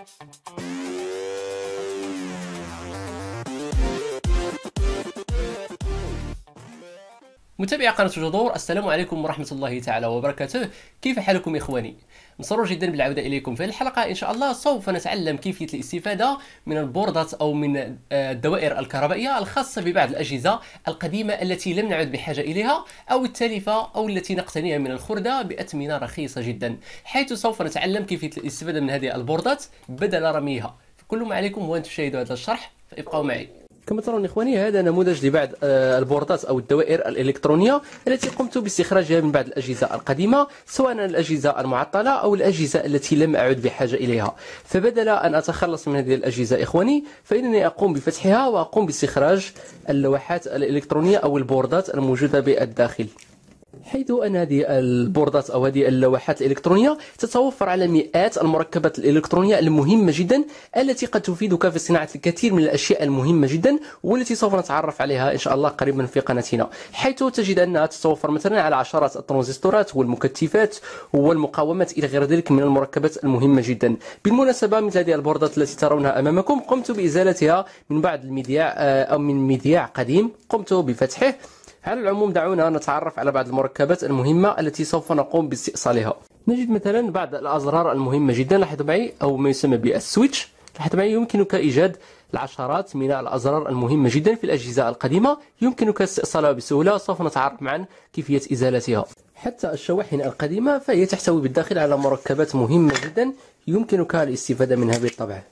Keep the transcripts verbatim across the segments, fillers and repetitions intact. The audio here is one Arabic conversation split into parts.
متابعي قناة جذور، السلام عليكم ورحمة الله تعالى وبركاته. كيف حالكم إخواني؟ مسرور جدا بالعودة إليكم في الحلقة. إن شاء الله سوف نتعلم كيفية الاستفادة من البوردات أو من الدوائر الكهربائية الخاصة ببعض الأجهزة القديمة التي لم نعد بحاجة إليها، أو التالفة، أو التي نقتنيها من الخردة بأثمنة رخيصة جدا، حيث سوف نتعلم كيفية الاستفادة من هذه البوردات بدل رميها. كل ما عليكم هو أن تشاهدوا هذا الشرح، فابقوا معي. كما ترون إخواني، هذا نموذج لبعض البوردات أو الدوائر الإلكترونية التي قمت باستخراجها من بعض الأجهزة القديمة، سواء الأجهزة المعطلة أو الأجهزة التي لم أعد بحاجة إليها. فبدل أن أتخلص من هذه الأجهزة إخواني، فإنني أقوم بفتحها وأقوم باستخراج اللوحات الإلكترونية أو البوردات الموجودة بالداخل، حيث أن هذه البوردات أو هذه اللوحات الإلكترونية تتوفر على مئات المركبات الإلكترونية المهمة جدا، التي قد تفيدك في صناعة الكثير من الأشياء المهمة جدا، والتي سوف نتعرف عليها إن شاء الله قريبا في قناتنا. حيث تجد أنها تتوفر مثلا على عشرات الترانزستورات والمكثفات والمقاومات إلى غير ذلك من المركبات المهمة جدا. بالمناسبة، مثل هذه البوردات التي ترونها أمامكم قمت بإزالتها من بعض المذياع أو من مذياع قديم قمت بفتحه. على العموم، دعونا نتعرف على بعض المركبات المهمة التي سوف نقوم باستئصالها. نجد مثلا بعض الأزرار المهمة جدا، لاحظوا معي، أو ما يسمى بالسويتش. لاحظوا معي، يمكنك إيجاد العشرات من الأزرار المهمة جدا في الأجهزة القديمة، يمكنك استئصالها بسهولة. سوف نتعرف معا كيفية إزالتها. حتى الشواحن القديمة فهي تحتوي بالداخل على مركبات مهمة جدا، يمكنك الاستفادة منها بالطبع.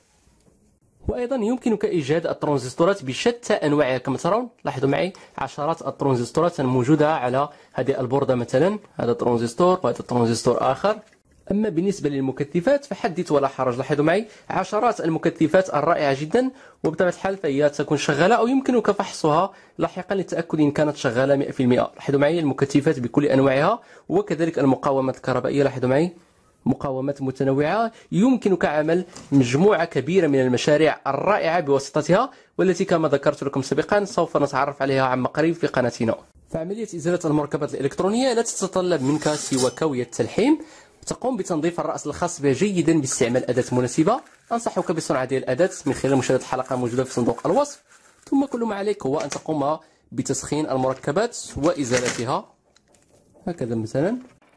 وأيضا يمكنك إيجاد الترانزستورات بشتى أنواعها. كما ترون، لاحظوا معي، عشرات الترانزستورات الموجودة على هذه البوردة. مثلا هذا ترانزستور وهذا ترانزستور آخر. أما بالنسبة للمكثفات فحدث ولا حرج. لاحظوا معي، عشرات المكثفات الرائعة جدا، وبطبيعة الحال فهي تكون شغالة، أو يمكنك فحصها لاحقا للتأكد إن كانت شغالة مئة بالمئة. لاحظوا معي المكثفات بكل أنواعها، وكذلك المقاومات الكهربائية. لاحظوا معي مقاومات متنوعة، يمكنك عمل مجموعة كبيرة من المشاريع الرائعة بواسطتها، والتي كما ذكرت لكم سابقا سوف نتعرف عليها عما قريب في قناتنا. فعملية إزالة المركبات الإلكترونية لا تتطلب منك سوى كوي التلحيم. تقوم بتنظيف الرأس الخاص بها جيدا باستعمال أداة مناسبة. أنصحك بصنع هذه الأداة من خلال مشاهدة الحلقة الموجودة في صندوق الوصف. ثم كل ما عليك هو أن تقوم بتسخين المركبات وإزالتها. هكذا مثلا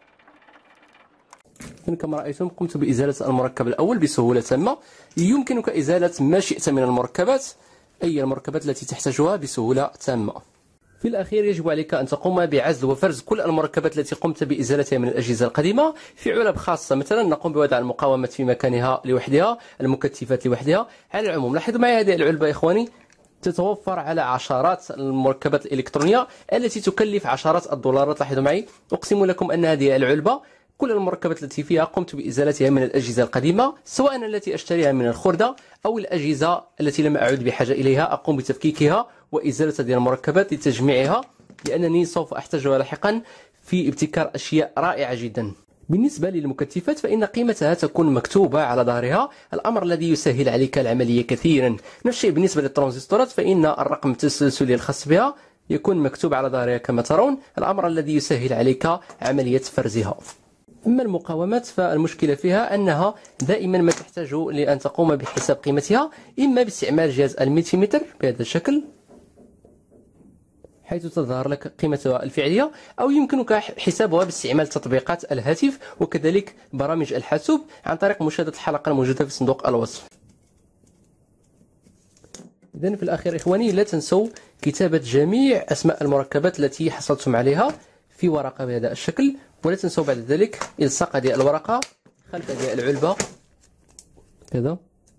كما رأيتم، قمت بإزالة المركب الأول بسهولة تامة. يمكنك إزالة ما شئت من المركبات، أي المركبات التي تحتاجها بسهولة تامة. في الأخير يجب عليك أن تقوم بعزل وفرز كل المركبات التي قمت بإزالتها من الأجهزة القديمة في علب خاصة. مثلا نقوم بوضع المقاومات في مكانها لوحدها، المكثفات لوحدها. على العموم، لاحظوا معي هذه العلبة إخواني تتوفر على عشرات المركبات الإلكترونية التي تكلف عشرات الدولارات. لاحظوا معي، أقسم لكم أن هذه العلبة كل المركبات التي فيها قمت بإزالتها من الأجهزة القديمة، سواء التي أشتريها من الخردة أو الأجهزة التي لم أعد بحاجة إليها. أقوم بتفكيكها وإزالة هذه المركبات لتجميعها، لأنني سوف أحتاجها لاحقا في ابتكار أشياء رائعة جدا. بالنسبة للمكثفات فإن قيمتها تكون مكتوبة على ظهرها، الأمر الذي يسهل عليك العملية كثيرا. نفس الشيء بالنسبة للترانزستورات، فإن الرقم التسلسلي الخاص بها يكون مكتوب على ظهرها كما ترون، الأمر الذي يسهل عليك عملية فرزها. أما المقاومات فالمشكلة فيها أنها دائما ما تحتاج لأن تقوم بحساب قيمتها، إما باستعمال جهاز الملتيمتر بهذا الشكل، حيث تظهر لك قيمتها الفعلية، أو يمكنك حسابها باستعمال تطبيقات الهاتف وكذلك برامج الحاسوب عن طريق مشاهدة الحلقة الموجودة في صندوق الوصف. إذن في الأخير إخواني، لا تنسوا كتابة جميع أسماء المركبات التي حصلتم عليها في ورقة بهذا الشكل، ولا تنسوا بعد ذلك إلصاق هذه الورقة خلف هذه العلبة كذا.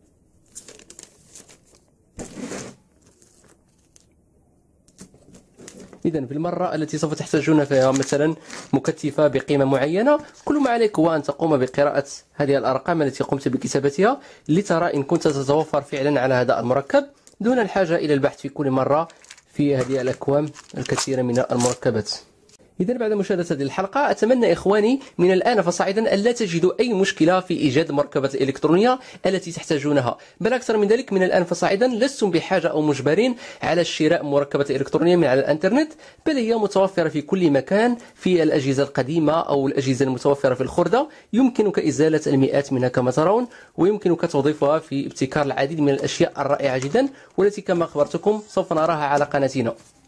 إذن في المرة التي سوف تحتاجون فيها مثلا مكثفة بقيمة معينة، كل ما عليك هو أن تقوم بقراءة هذه الأرقام التي قمت بكتابتها لترى إن كنت تتوفر فعلا على هذا المركب، دون الحاجة إلى البحث في كل مرة في هذه الأكوام الكثيرة من المركبات. إذا بعد مشاهدة هذه الحلقة أتمنى إخواني من الآن فصاعدا ألا تجدوا أي مشكلة في إيجاد المركبة الإلكترونية التي تحتاجونها، بل أكثر من ذلك من الآن فصاعدا لستم بحاجة أو مجبرين على شراء مركبة إلكترونية من على الإنترنت، بل هي متوفرة في كل مكان في الأجهزة القديمة أو الأجهزة المتوفرة في الخردة. يمكنك إزالة المئات منها كما ترون، ويمكنك توظيفها في ابتكار العديد من الأشياء الرائعة جدا والتي كما أخبرتكم سوف نراها على قناتنا.